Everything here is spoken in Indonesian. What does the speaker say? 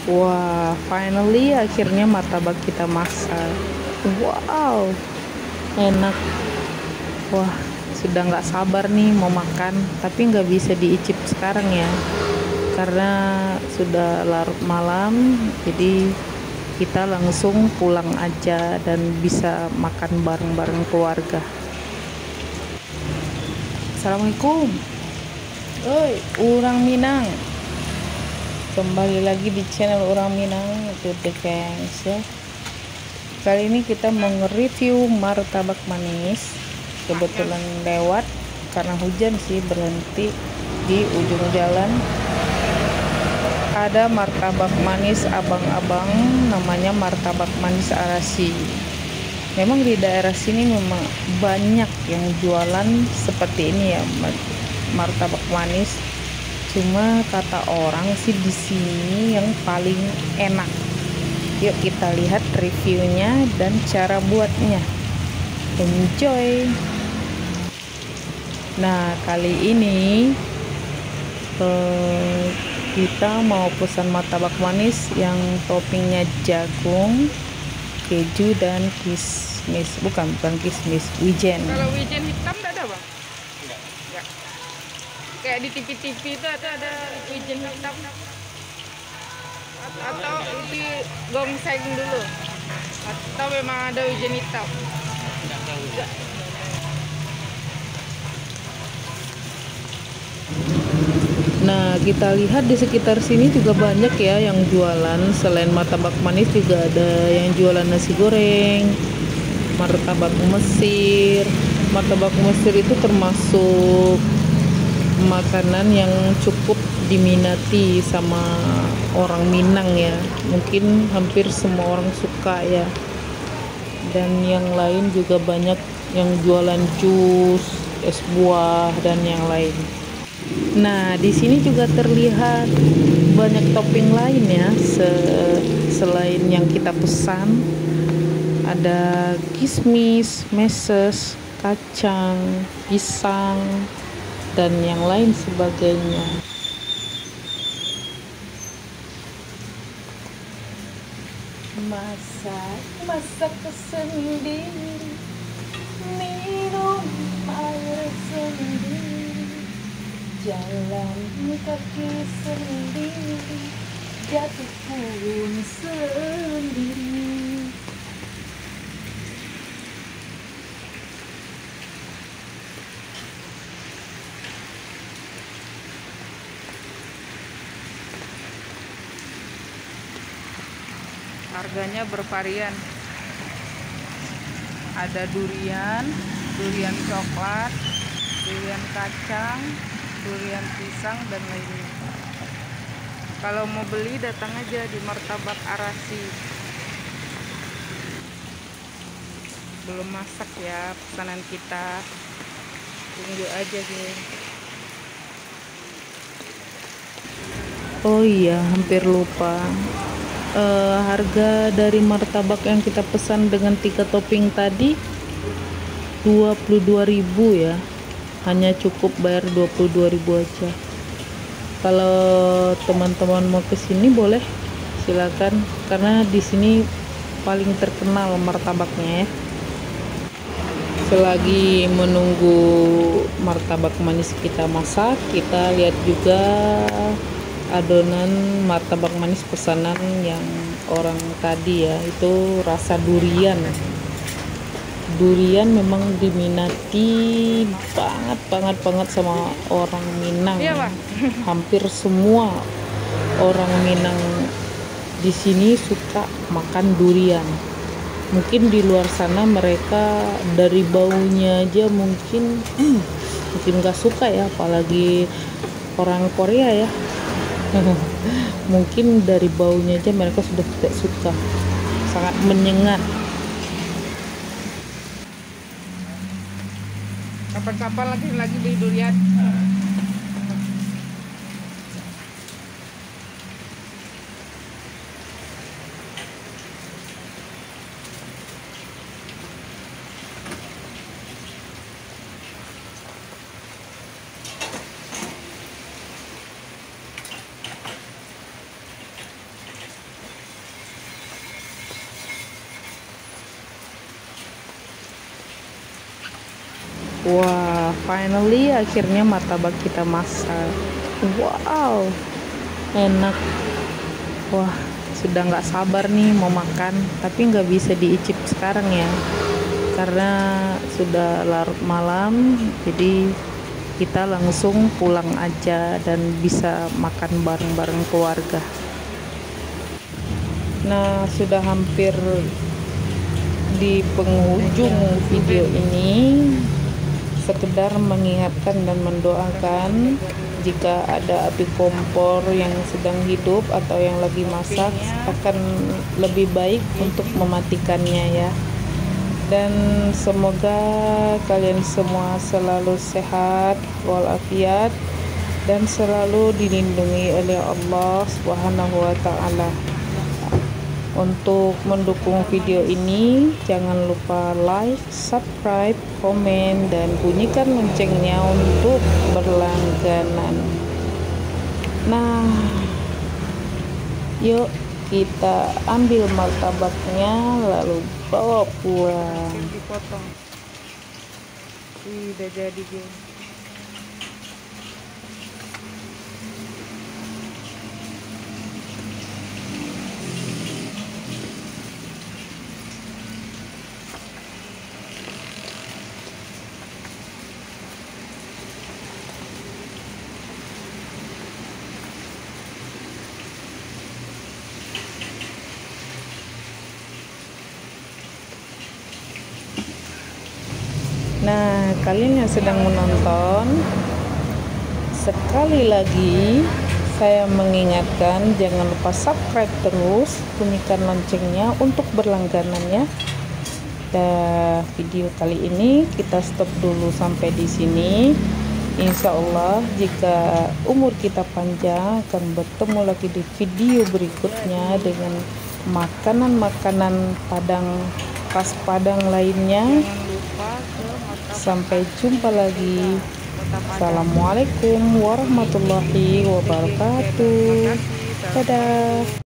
Wah, finally akhirnya martabak kita masak. Wow, enak. Wah, sudah nggak sabar nih mau makan, tapi nggak bisa diicip sekarang ya, karena sudah larut malam. Jadi kita langsung pulang aja dan bisa makan bareng-bareng keluarga. Assalamualaikum. Oi, orang Minang. Kembali lagi di channel orang Minang, itu The Gengs ya. Kali ini kita mau nge-review martabak manis. Kebetulan lewat karena hujan sih, berhenti di ujung jalan. Ada martabak manis abang-abang, namanya martabak manis Arasi. Memang di daerah sini memang banyak yang jualan seperti ini ya, martabak manis. Cuma kata orang sih di sini yang paling enak. Yuk kita lihat reviewnya dan cara buatnya. Enjoy. Nah, kali ini kita mau pesan martabak manis yang toppingnya jagung, keju dan kismis. Bukan kismis, wijen. Kalau wijen hitam enggak ada, Bang? Enggak. Kayak di TV-TV itu ada wijen hitam. Atau di gongseng dulu. Atau memang ada wijen hitam. Enggak. Nah, kita lihat di sekitar sini juga banyak ya yang jualan. Selain martabak manis juga ada yang jualan nasi goreng, martabak Mesir. Martabak Mesir itu termasuk makanan yang cukup diminati sama orang Minang ya. Mungkin hampir semua orang suka ya. Dan yang lain juga banyak yang jualan jus, es buah dan yang lain. Nah, di sini juga terlihat banyak topping lain ya, selain yang kita pesan. Ada kismis, meses, kacang, pisang, dan yang lain sebagainya. Masak sendiri, minum air sendiri, jalan kaki sendiri, jatuh pun sendiri. Harganya bervarian. Ada durian, durian coklat, durian kacang, durian pisang dan lainnya. Kalau mau beli datang aja di Martabak Arasi. Belum masak ya pesanan kita. Tunggu aja geng. Oh iya, hampir lupa. Harga dari martabak yang kita pesan dengan 3 topping tadi 22.000 ya. Hanya cukup bayar 22.000 aja. Kalau teman-teman mau ke sini boleh, silakan, karena di sini paling terkenal martabaknya ya. Selagi menunggu martabak manis kita masak, kita lihat juga adonan martabak manis pesanan yang orang tadi ya, itu rasa durian. Durian memang diminati banget sama orang Minang. Iya, Bang. Hampir semua orang Minang di sini suka makan durian. Mungkin di luar sana mereka dari baunya aja mungkin nggak suka ya, apalagi orang Korea ya. Mungkin dari baunya aja mereka sudah tidak suka, sangat menyengat. Kapan-kapan lagi beli durian. Wah, finally akhirnya martabak kita masak. Wow, enak. Wah, sudah nggak sabar nih mau makan, tapi nggak bisa diicip sekarang ya, karena sudah larut malam. Jadi kita langsung pulang aja dan bisa makan bareng-bareng keluarga. Nah, sudah hampir di penghujung video ini. Sekedar mengingatkan dan mendoakan jika ada api kompor yang sedang hidup atau yang lagi masak, akan lebih baik untuk mematikannya ya. Dan semoga kalian semua selalu sehat walafiat dan selalu dilindungi oleh Allah Subhanahu wa taala. Untuk mendukung video ini, jangan lupa like, subscribe, komen, dan bunyikan loncengnya untuk berlangganan. Nah, yuk kita ambil martabaknya lalu bawa pulang. Dipotong. Udah jadi gini. Nah, kalian yang sedang menonton, sekali lagi saya mengingatkan jangan lupa subscribe terus, bunyikan loncengnya untuk berlangganannya. Dan video kali ini kita stop dulu sampai di sini. Insya Allah jika umur kita panjang akan bertemu lagi di video berikutnya dengan makanan-makanan Padang khas Padang lainnya. Sampai jumpa lagi. Assalamualaikum warahmatullahi wabarakatuh. Dadah.